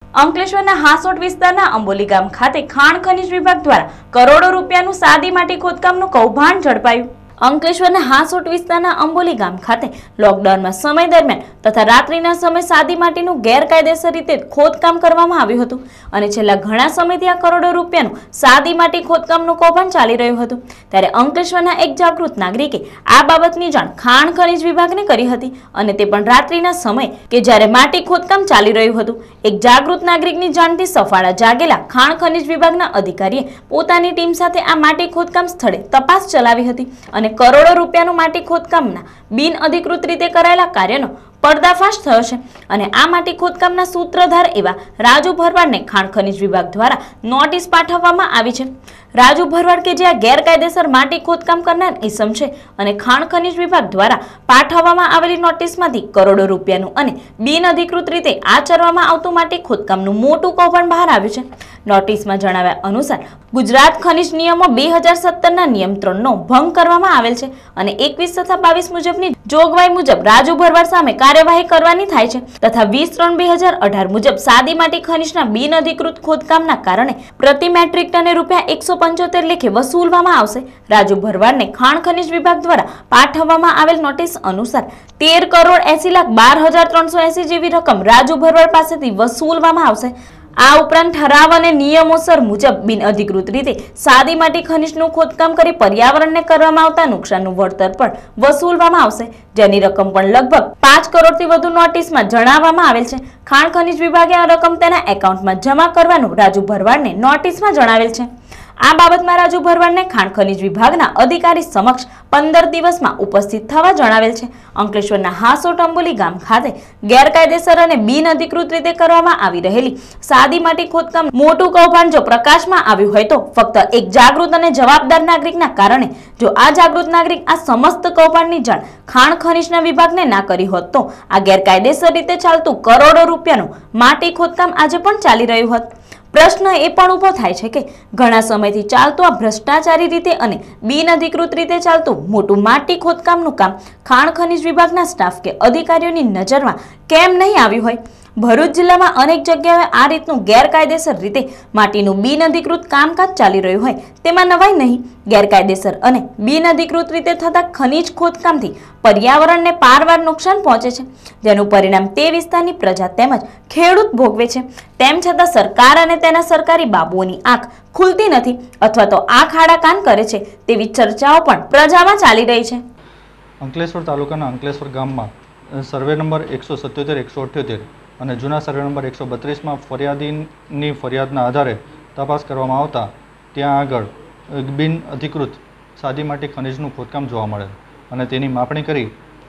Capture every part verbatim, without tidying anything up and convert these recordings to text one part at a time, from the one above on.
અંકલેશ્વરના હાસોટ વિસ્તારના અંબોલી ગામ ખાતે ખાણ ખનીજ વિભાગ દ્વારા કરોડો રૂપિયાનું સાદી માટી ખોદકામનું કૌભાંડ ઝડપાયું। અંકલેશ્વરના હાસોટ વિસ્તારના અંબોલી ગામ ખાતે લોકડાઉનમાં સમય દરમિયાન તથા રાત્રિના સમય સાદી માટીનું ગેરકાયદેસર રીતે ખોદકામ કરવામાં આવ્યું હતું અને છેલ્લા ઘણા સમયથી આ કરોડો રૂપિયાનું સાદી માટી ખોદકામનું કૌભાંડ ચાલી રહ્યું હતું। ત્યારે અંકલેશ્વરના એક જાગૃત નાગરિકે આ બાબતની જાણ ખાણ ખનીજ વિભાગને કરી હતી અને તે પણ રાત્રિના સમયે કે જ્યારે માટી ખોદકામ ચાલી રહ્યું હતું। એક જાગૃત નાગરિકની જાણથી સફાળા જાગેલા ખાણ ખનીજ વિભાગના અધિકારીએ પોતાની ટીમ સાથે આ માટી ખોદકામ સ્થળે તપાસ ચલાવી હતી અને કરોડો રૂપિયાનું માટી ખોદકામના બિન અધિકૃત રીતે કરાયેલા કાર્યનો पर्दाफाश थयो छे અને આ માટી ખોદકામના સૂત્રધાર એવા રાજુ ભરવાડને ખાણ ખનીજ વિભાગ દ્વારા નોટિસ પાઠવવામાં આવી છે। રાજુ ભરવાડ કે જે આ ગેરકાયદેસર માટી ખોદકામ કરનાર ઈસમ છે અને ખાણ ખનીજ વિભાગ દ્વારા પાઠવવામાં આવેલી નોટિસમાંથી કરોડો રૂપિયાનું અને બિન અધિકૃત રીતે આચરવામાં આવતું માટી ખોદકામનું મોટું કૌભાંડ બહાર આવ્યું છે। નોટિસમાં જણાવ્યા અનુસાર ગુજરાત ખનીજ નિયમો બે હજાર સત્તર ના નિયમ ત્રણ નો ભંગ કરવામાં આવેલ છે અને એકવીસ તથા બાવીસ મુજબની જોગવાઈ મુજબ રાજુ ભરવાડ સામે કાર્યવાહી કરવાની થાય છે તથા વીસ ત્રણ બે હજાર અઢાર મુજબ સાદી માટી ખનીજના બિન અધિકૃત ખોદકામના કારણે પ્રતિ મેટ્રિક ટને રૂપિયા એકસો પંચોતેર લેખે વસૂલવામાં આવશે। રાજુ ભરવાડને ખાણ ખનીજ વિભાગ દ્વારા પાઠવવામાં આવેલ નોટિસ અનુસાર તેર કરોડ એસી લાખ બાર હજાર ત્રણસો એસી જેવી રકમ રાજુ ભરવાડ પાસેથી વસૂલવામાં આવશે। આ ઉપરાંત ઠરાવ અને નિયમોસર મુજબ બિન અધિકૃત રીતે સાદી માટી ખનીજનું ખોદકામ કરી પર્યાવરણને કરવામાં આવતા નુકસાનનું વળતર પણ વસૂલવામાં આવશે, જેની રકમ પણ લગભગ પાંચ કરોડથી વધુ નોટિસમાં જણાવવામાં આવેલ છે। ખાણ ખનીજ વિભાગે આ રકમ તેના એકાઉન્ટમાં જમા કરવાનું રાજુ ભરવાડને નોટિસમાં જણાવેલ છે। આ બાબતમાં રાજુ ભરવાડને ખાણ ખનીજ વિભાગના અધિકારી સમક્ષ પંદર દિવસમાં ઉપસ્થિત થવા જણાવેલ છે। અંકલેશ્વરના હાસોટ અંબોલી ગામ ખાતે ગેરકાયદેસર અને બિન અધિકૃત રીતે કરવામાં આવી રહેલી સાદી માટી ખોદકામ મોટું કૌભાંડ જો પ્રકાશમાં આવ્યું હોય તો ફક્ત એક જાગૃત અને જવાબદાર નાગરિકના કારણે। જો આ જાગૃત નાગરિક આ સમસ્ત કૌભાંડની જાણ ખાણ ખનીજના વિભાગને ના કરી હોત તો આ ગેરકાયદેસર રીતે ચાલતું કરોડો રૂપિયાનું માટી ખોદકામ આજે પણ ચાલી રહ્યું હોત। प्रश्न ए पण उभो थाय छे के घणा समयथी चालतुं आ भ्रष्टाचारी रीते अने बिन अधिकृत रीते चालतुं मोटुं माटी खोदकामनुं काम खाण खनीज विभागना स्टाफ के अधिकारीओनी नजरमां केम नहीं आव्युं होय। भरूच जिल्लामां अनेक जग्याए आ रीतनुं गैरकायदेसर रीते माटीनुं बिन अधिकृत कामकाज चाली रह्युं होय तेमां नवाई नहीं। गैरकायदेसर अने बिन अधिकृत रीते थता खनीज खोदकामथी पर्यावरणने पारवार नुकसान पहोंचे छे, जेनुं परिणाम ते विस्तारनी प्रजा तेमज खेडूत भोगवे छे। तेम छतां सरकार अने तेना सरकारी बाबुओनी आंख खुलती नथी अथवा तो आंख आड़ा कान करे छे तेवी चर्चाओ पण प्रजामां चाली रही छे। अंकलेश्वर तालुकाना अंकलेश्वर गाममां सर्वे नंबर एक सौ सत्योतेर एक सौ अठ्योतेर અને જૂના સર્વે નંબર એકસો બત્રીસમાં ફરિયાદીની ફરિયાદના આધારે તપાસ કરવામાં આવતા ત્યાં આગળ બિન અધિકૃત સાદી માટી ખનીજનું ખોદકામ જોવા મળે અને તેની માપણી કરી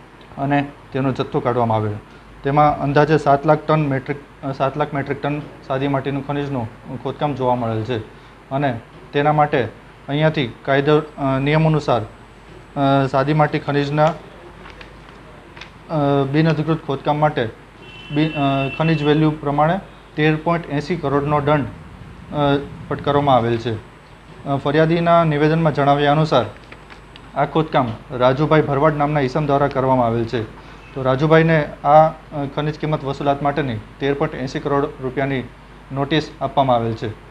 અને તેનો જથ્થો કાઢવામાં આવેલો। તેમાં અંદાજે સાત લાખ ટન મેટ્રિક સાત લાખ મેટ્રિક ટન સાદી માટીનું ખનીજનું ખોદકામ જોવા મળેલ છે અને તેના માટે અહીંયાથી કાયદો નિયમ અનુસાર સાદી માટી ખનીજના બિન અધિકૃત ખોદકામ માટે खनिज वेल्यू प्रमाणे तेर पॉइंट एसी करोड़नो दंड फटकारवामां आवेल छे। फरियादीना निवेदनमां जणाव्या अनुसार आ खोदकाम राजूभाई भरवाड नामना ईसम द्वारा करवामां आवेल छे। तो राजूभाई ने आ खनिज किंमत वसूलात माटेनी तेर पॉइंट एसी करोड़ रूपियानी नोटिस आपवामां आवेल छे।